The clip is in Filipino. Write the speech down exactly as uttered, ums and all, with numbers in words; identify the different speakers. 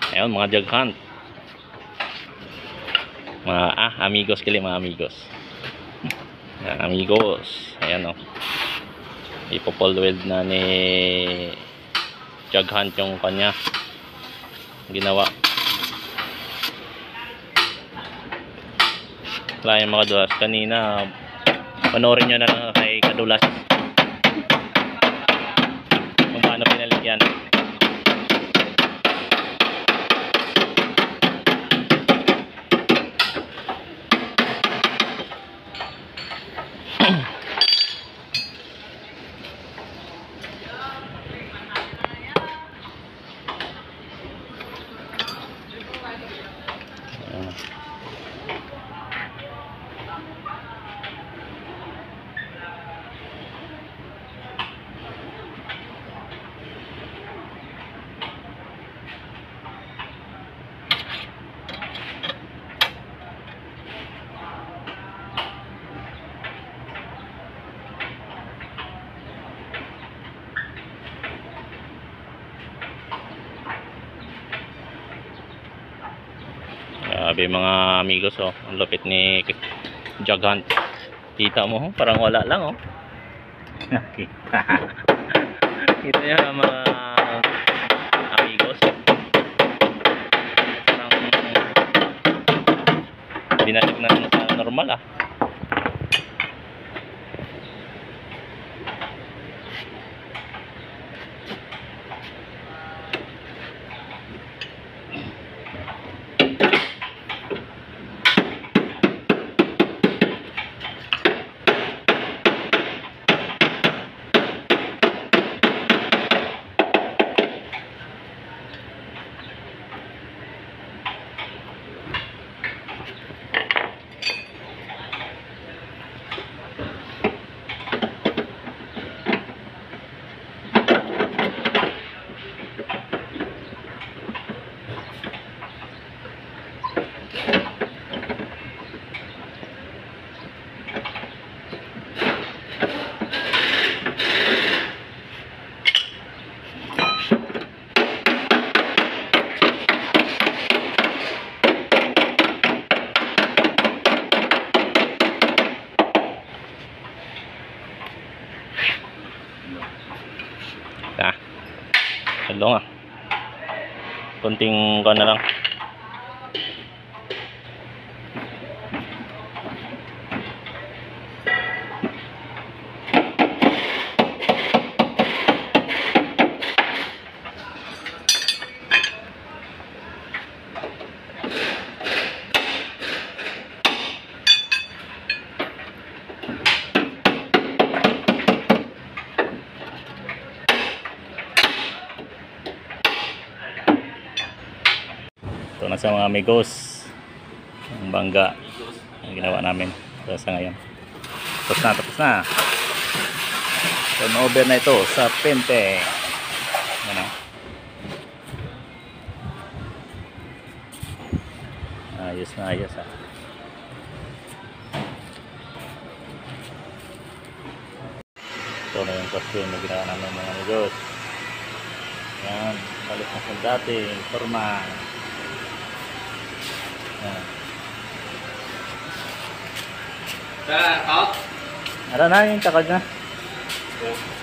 Speaker 1: Ayun, mga jug hunt. Mga ah, amigos kili mga amigos. Yan, amigos. Ayan o. Ipopol weld na ni jug hunt yung kanya ginawa. Wala yung mga kadulas. Kanina, panoorin nyo na lang kay kadulas kung paano pinaligyan. Grabe mga amigos, oh. Ang lupit ni jug hunt. Kita mo, oh, parang wala lang, oh. Kita niyo mga amigos. Parang binalik na sa normal, ah. Ah, hello nga. Kunting ko na lang. Ito na sa mga amigos ang bangga ang ginawa namin so, sa ngayon. Tapos na, tapos na. Turnover na ito sa Pente. Ano? Ayos na, ayos ha. Ito na yung costume na ginawa namin mga amigos. Yan, palit na sa dati, forma.
Speaker 2: Sa out?
Speaker 1: Ara na yung takad na.